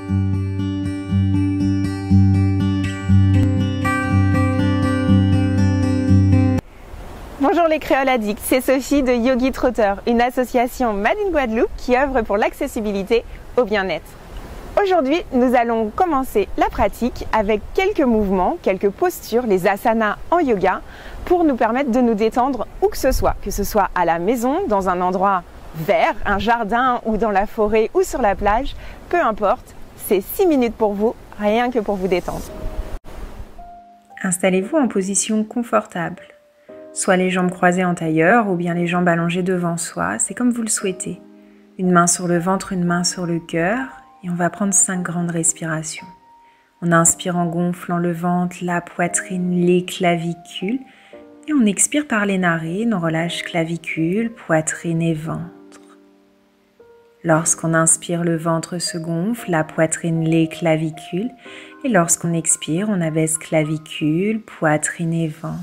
Bonjour les créoles addicts, c'est Sophie de Yogi Trotter, une association Made in Guadeloupe qui œuvre pour l'accessibilité au bien-être. Aujourd'hui, nous allons commencer la pratique avec quelques mouvements, quelques postures, les asanas en yoga, pour nous permettre de nous détendre où que ce soit à la maison, dans un endroit vert, un jardin ou dans la forêt ou sur la plage, peu importe, c'est 6 minutes pour vous, rien que pour vous détendre. Installez-vous en position confortable. Soit les jambes croisées en tailleur ou bien les jambes allongées devant soi, c'est comme vous le souhaitez. Une main sur le ventre, une main sur le cœur et on va prendre 5 grandes respirations. On inspire en gonflant le ventre, la poitrine, les clavicules et on expire par les narines, on relâche clavicules, poitrine et ventre. Lorsqu'on inspire, le ventre se gonfle, la poitrine, les clavicules et lorsqu'on expire, on abaisse clavicules, poitrine et ventre.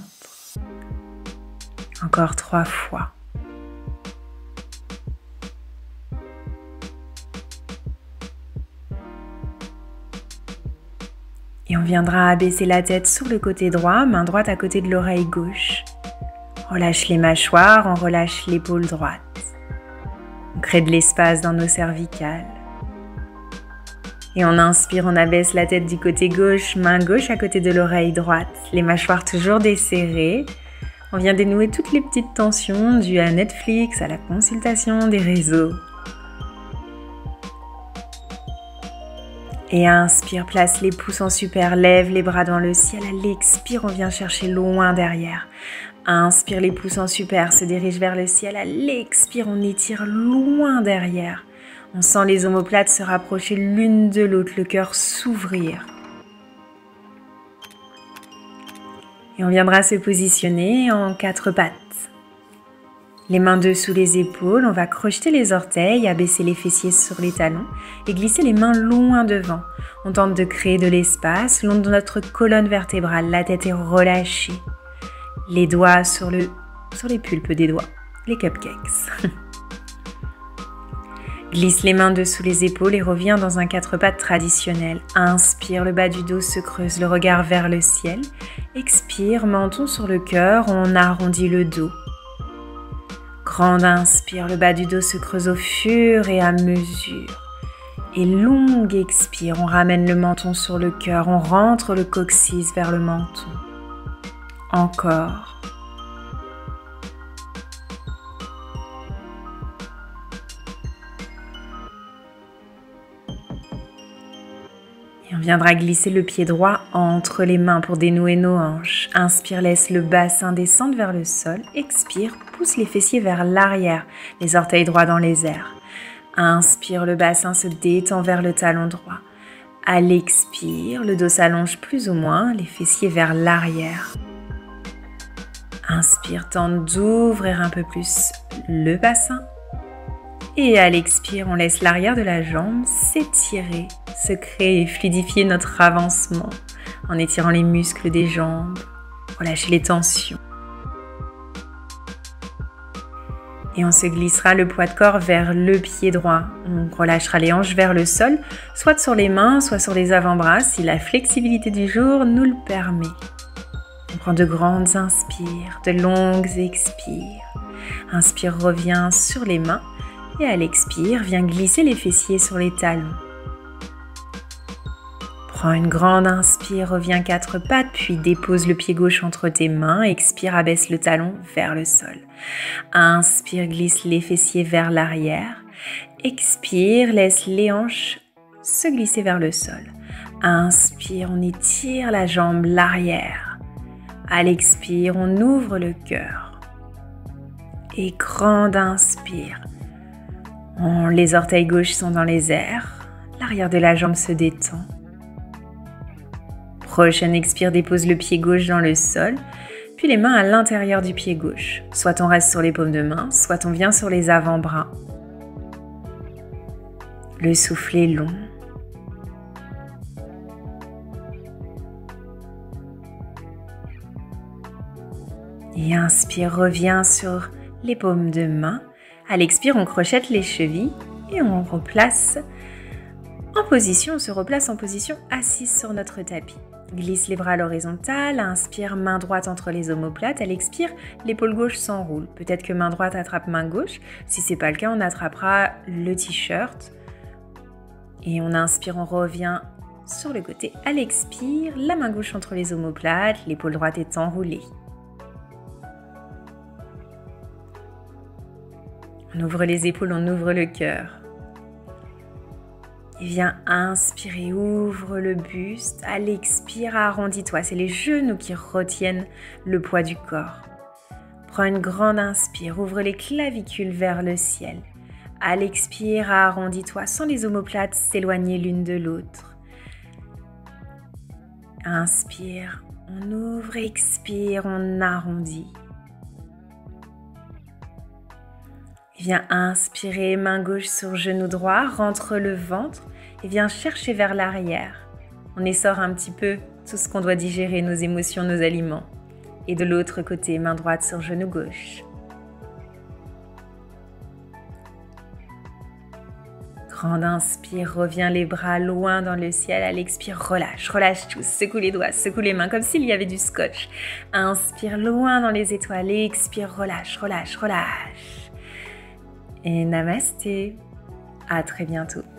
Encore 3 fois. Et on viendra abaisser la tête sur le côté droit, main droite à côté de l'oreille gauche. On relâche les mâchoires, on relâche l'épaule droite. On crée de l'espace dans nos cervicales. Et on inspire, on abaisse la tête du côté gauche, main gauche à côté de l'oreille droite. Les mâchoires toujours desserrées. On vient dénouer toutes les petites tensions dues à Netflix, à la consultation des réseaux. Et inspire, place les pouces en super, lève les bras dans le ciel. À l'expire, on vient chercher loin derrière. Inspire, les pouces en super, se dirige vers le ciel. À l'expire, on étire loin derrière. On sent les omoplates se rapprocher l'une de l'autre, le cœur s'ouvrir. Et on viendra se positionner en 4 pattes. Les mains dessous les épaules, on va crocheter les orteils, abaisser les fessiers sur les talons et glisser les mains loin devant. On tente de créer de l'espace le long de notre colonne vertébrale, la tête est relâchée. Les doigts sur les pulpes des doigts, les cupcakes. Glisse les mains dessous les épaules et reviens dans un 4 pattes traditionnel. Inspire, le bas du dos se creuse, le regard vers le ciel. Expire, menton sur le cœur, on arrondit le dos. Grande inspire, le bas du dos se creuse au fur et à mesure. Et longue expire, on ramène le menton sur le cœur, on rentre le coccyx vers le menton. Encore. Et on viendra glisser le pied droit entre les mains pour dénouer nos hanches. Inspire, laisse le bassin descendre vers le sol. Expire, pousse les fessiers vers l'arrière, les orteils droits dans les airs. Inspire, le bassin se détend vers le talon droit. À l'expire, le dos s'allonge plus ou moins, les fessiers vers l'arrière. Inspire, tente d'ouvrir un peu plus le bassin. Et à l'expire, on laisse l'arrière de la jambe s'étirer, se créer et fluidifier notre avancement en étirant les muscles des jambes, relâcher les tensions. Et on se glissera le poids de corps vers le pied droit. On relâchera les hanches vers le sol, soit sur les mains, soit sur les avant-bras, si la flexibilité du jour nous le permet. On prend de grandes inspires, de longues expires. Inspire, reviens sur les mains. Et à l'expire, viens glisser les fessiers sur les talons. Prends une grande inspire, reviens 4 pattes, puis dépose le pied gauche entre tes mains. Expire, abaisse le talon vers le sol. Inspire, glisse les fessiers vers l'arrière. Expire, laisse les hanches se glisser vers le sol. Inspire, on étire la jambe, l'arrière. À l'expire, on ouvre le cœur. Et grande inspire. Les orteils gauches sont dans les airs, l'arrière de la jambe se détend. Prochaine expire, dépose le pied gauche dans le sol, puis les mains à l'intérieur du pied gauche. Soit on reste sur les paumes de main, soit on vient sur les avant-bras. Le souffle est long. Et inspire, reviens sur les paumes de main. À l'expire, on crochette les chevilles et on replace En position, on se replace en position assise sur notre tapis. Glisse les bras à l'horizontale, inspire main droite entre les omoplates, elle expire, l'épaule gauche s'enroule. Peut-être que main droite attrape main gauche. Si ce n'est pas le cas, on attrapera le t-shirt. Et on inspire, on revient sur le côté. À l'expire, la main gauche entre les omoplates, l'épaule droite est enroulée. On ouvre les épaules, on ouvre le cœur. Et viens inspirer, ouvre le buste. À l'expire, arrondis-toi. C'est les genoux qui retiennent le poids du corps. Prends une grande inspire, ouvre les clavicules vers le ciel. À l'expire, arrondis-toi sans les omoplates s'éloigner l'une de l'autre. Inspire, on ouvre, expire, on arrondit. Viens inspirer, main gauche sur genou droit, rentre le ventre et viens chercher vers l'arrière. On essore un petit peu tout ce qu'on doit digérer, nos émotions, nos aliments. Et de l'autre côté, main droite sur genou gauche. Grande inspire, reviens les bras loin dans le ciel. À l'expire, relâche tout. Secoue les doigts, secoue les mains comme s'il y avait du scotch. Inspire loin dans les étoiles. Expire, relâche. Et namasté, à très bientôt.